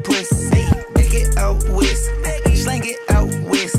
pussy. Take it out west, slang it out west.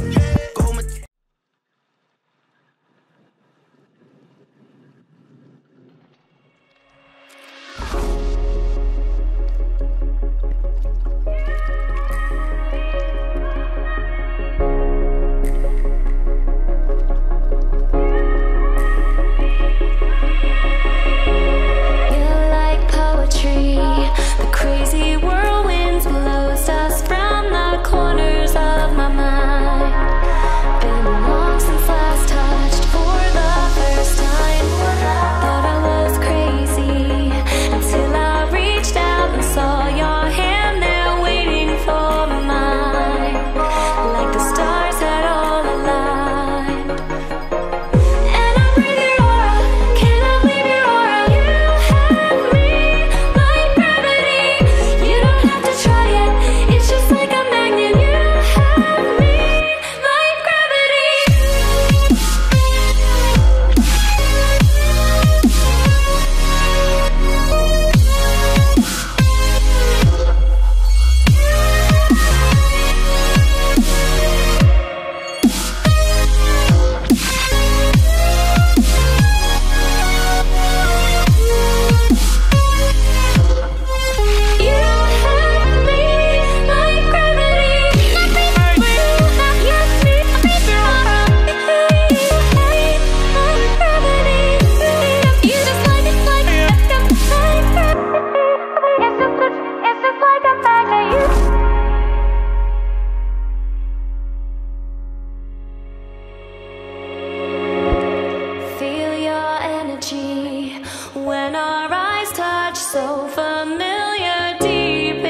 When our eyes touch, so familiar deep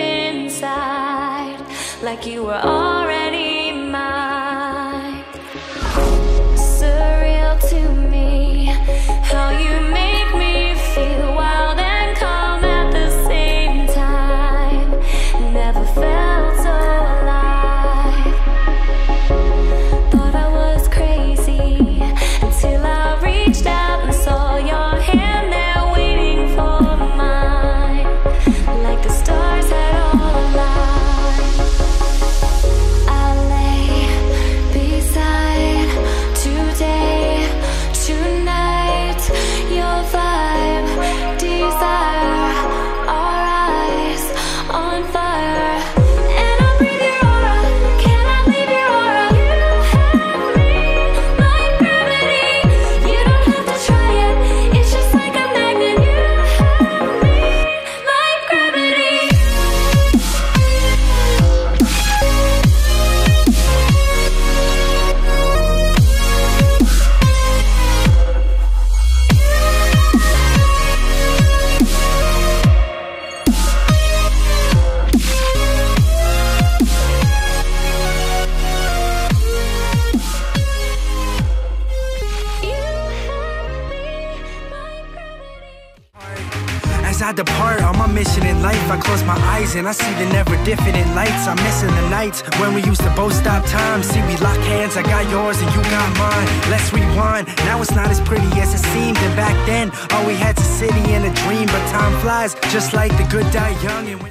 inside, like you were already mine. Surreal to me, how you make me feel wild and calm at the same time. Never felt so alive. Thought I was crazy until I reached out and saw your hand there. As I depart on my mission in life, I close my eyes and I see the never different lights. I'm missing the nights when we used to both stop time. See, we lock hands, I got yours and you got mine. Let's rewind, now it's not as pretty as it seemed. And back then, all we had's a city and a dream. But time flies, just like the good die young. And